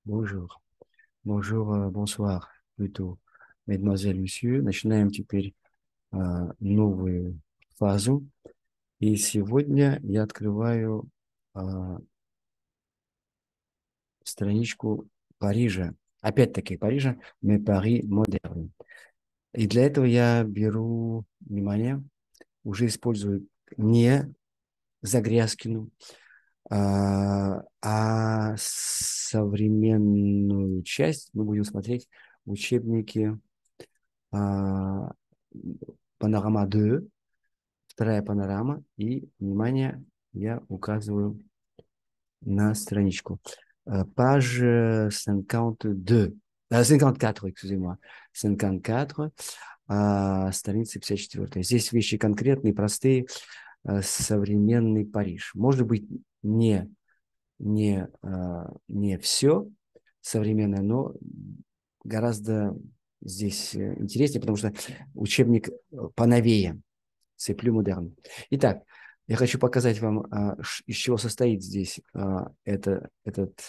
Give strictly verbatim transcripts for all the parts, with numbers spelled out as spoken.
Bonjour. Bonjour, euh, bonsoir plutôt, mesdemoiselles, messieurs. Начинаем теперь э, новую фазу. И сегодня я открываю э, страничку Парижа. Опять-таки Парижа, mais Paris moderne. И для этого я беру, внимание, уже использую не Загрязкину, а, а современную часть мы будем смотреть в учебнике а, панорама два, вторая панорама, и, внимание, я указываю на страничку. Э, Page cinquante-deux, э, cinquante-quatre, excusez-moi, cinquante-quatre, а, страница пятьдесят четыре. Здесь вещи конкретные, простые, э, современный Париж. Может быть, не, не, э, не все современное, но гораздо здесь э, интереснее, потому что учебник э, поновее, c'est plus moderne. Итак, я хочу показать вам, а, ш- из чего состоит здесь а, это, этот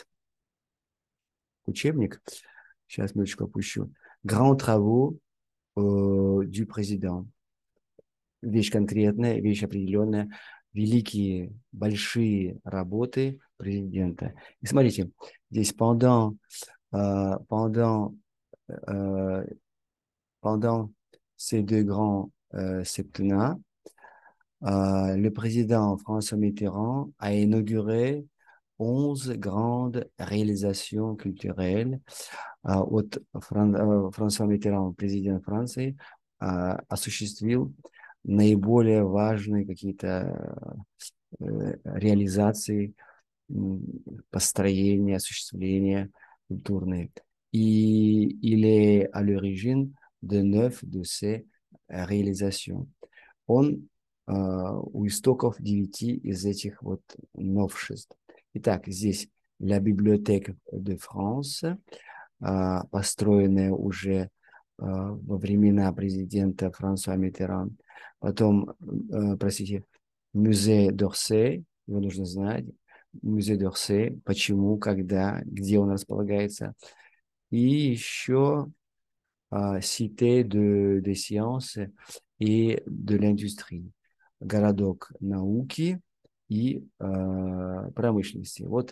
учебник. Сейчас минуточку опущу. Grand travaux euh, du président. Вещь конкретная, вещь определенная. Великие, большие работы президента. И смотрите, здесь pendant, euh, pendant, euh, pendant ces deux grands euh, septennats, Euh, le président François Mitterrand a inauguré onze grandes réalisations culturelles. А, от Фран- э, Франсуа Миттеран, президент Франции, а, осуществил наиболее важные какие-то э, реализации, м, построения, осуществления культурные. И il est à l'origine de neuf de ces réalisations. Он э, у истоков девяти из этих вот новшеств. Итак, здесь La Bibliothèque de France, э, построенная уже э, во времена президента Франсуа Миттеран. Потом, э, простите, Музей d'Orsay, его нужно знать. Музей d'Orsay, почему, когда, где он располагается. И еще а, Cité de, des sciences et de l'industrie, городок науки и а, промышленности. Вот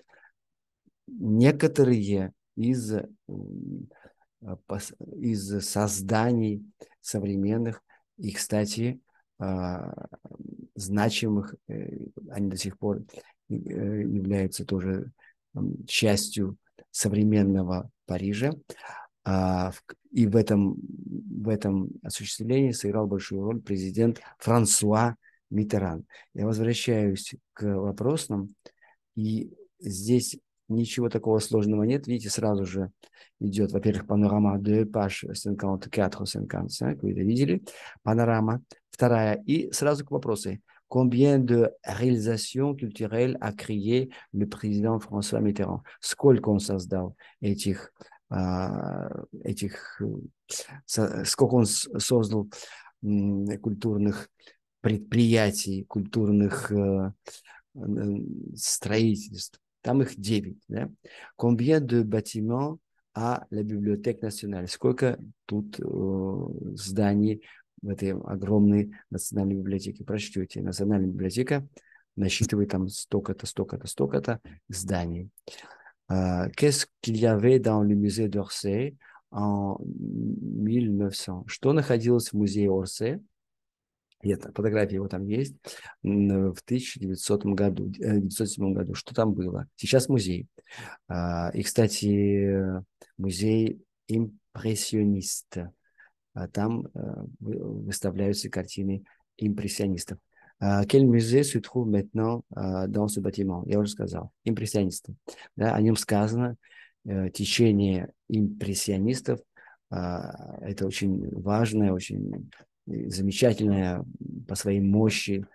некоторые из, м, а, пос- из созданий современных и, кстати, а, значимых, э, они до сих пор э, являются тоже м, частью современного Парижа. А, в- И в этом, в этом осуществлении сыграл большую роль президент Франсуа Миттеран. Я возвращаюсь к вопросам, и здесь ничего такого сложного нет. Видите, сразу же идет, во-первых, панорама de page cinquante quatre cinquante-cinq, вы это видели, панорама. Вторая, и сразу к вопросу. Combien de réalisations culturelles a créé le président François Mitterrand? Сколько он создал этих, а, этих э, со- сколько он с- создал м, культурных предприятий, культурных э, э, строительств. Там их девять. Да? Combien de bâtiments a la Bibliothèque nationale? Сколько тут э, зданий в этой огромной национальной библиотеке? Прочтете. Национальная библиотека насчитывает там столько-то, столько-то, столько-то зданий. Euh, qu'est-ce qu'il y avait dans le musée d'Orsay en mille neuf cents? Что находилось в музее Орсе? Это, фотография его там есть. В тысяча девятисотом году, э, девятьсот седьмом году. Что там было? Сейчас музей. А, И, кстати, музей импрессионист. А Там э, вы- выставляются картины импрессионистов. А, Quel musée se trouve maintenant а, dans ce bâtiment? Я уже сказал. Импрессионисты. Да, о нем сказано. э, Течение импрессионистов. а, Это очень важное, очень замечательное по своей мощи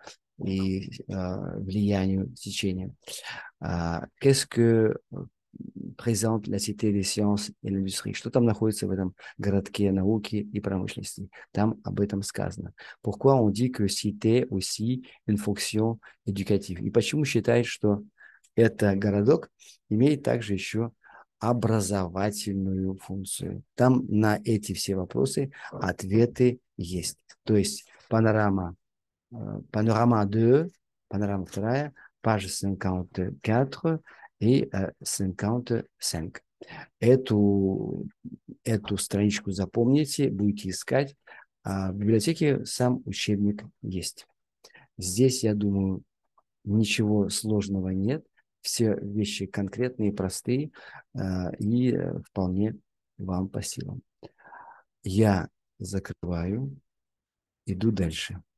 и а, влиянию течения. А, Qu'est-ce que présente la cité des sciences et l'industrie? Что там находится в этом городке науки и промышленности? Там об этом сказано. Pourquoi on dit que cité aussi une fonction éducative? И почему считает, что это городок имеет также еще образовательную функцию. Там на эти все вопросы ответы есть. То есть панорама, панорама два, панорама два, пage cinquante quatre и cinquante cinq. Эту, эту страничку запомните, будете искать. А в библиотеке сам учебник есть. Здесь, я думаю, ничего сложного нет. Все вещи конкретные, простые и вполне вам по силам. Я закрываю, иду дальше.